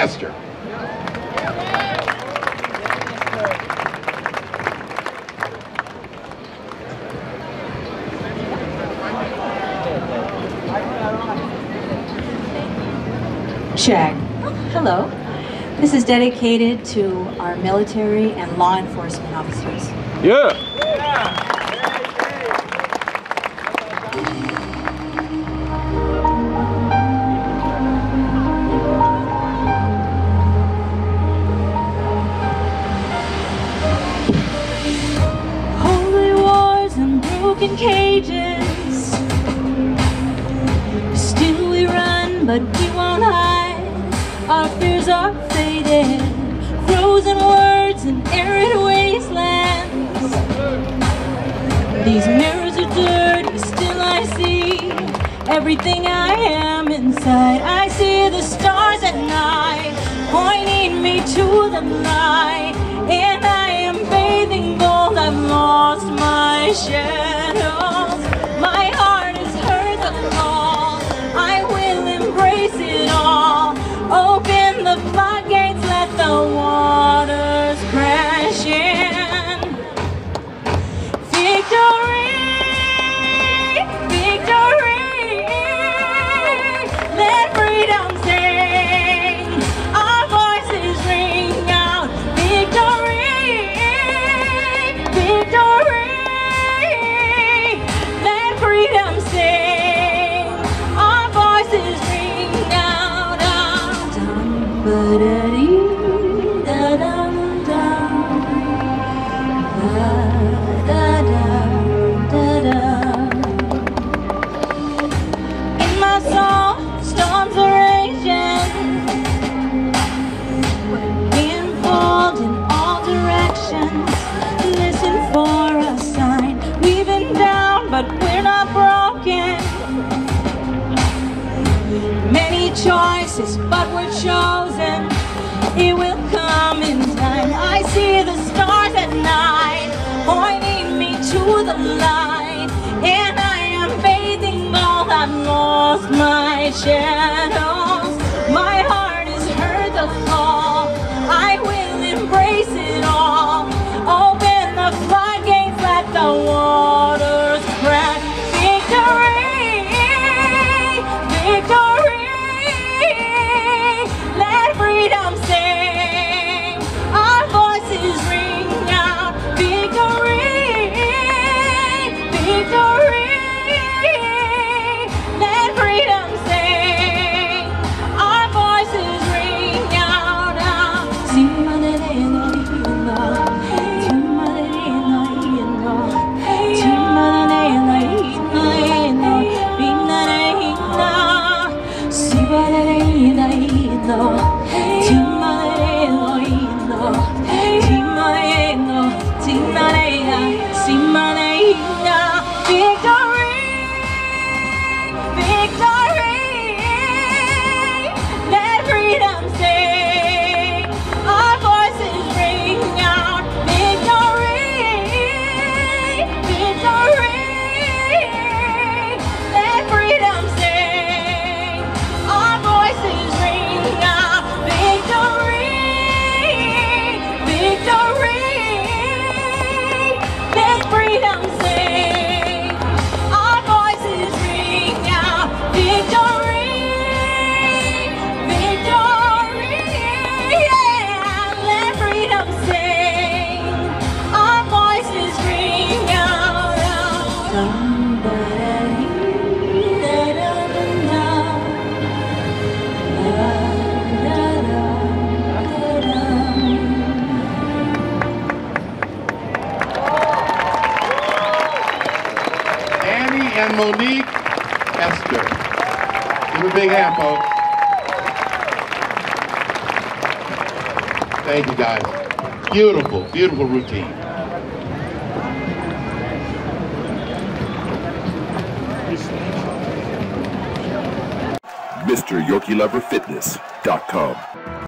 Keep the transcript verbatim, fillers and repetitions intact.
Hester. Check. Oh, hello. This is dedicated to our military and law enforcement officers. Yeah. Holy wars and broken cages. Still we run, but we won't hide. Our fears are faded, frozen words in arid wastelands. These mirrors are dirty, still I see everything I am inside. I see the stars at night, pointing me to the light. And I am bathing gold, I've lost my shadows. My heart has heard the call, I will embrace it all. Open the floodgates, let the waters crash in. Victory, victory, let freedom sing. Our voices ring out. Victory, victory, let freedom sing. Our voices ring out. In my soul, storms are raging, being pulled in all directions. Listen for a sign. We've been down, but we're not broken. Many choices, but we're chosen. It will come in time. I see the stars at night, pointing me to the light. And I am bathing gold, I've lost my shadows. My heart has heard the call, I will embrace it all. Open the floodgates, let the waters crash. Victory, victory, let freedom sing. Our voices ring out. Victory, victory, let freedom sing. Our voices ring out. and Monique, Hester. Give a big hand, folks. Thank you, guys. Beautiful, beautiful routine. Mister Yorkie Lover Fitness dot com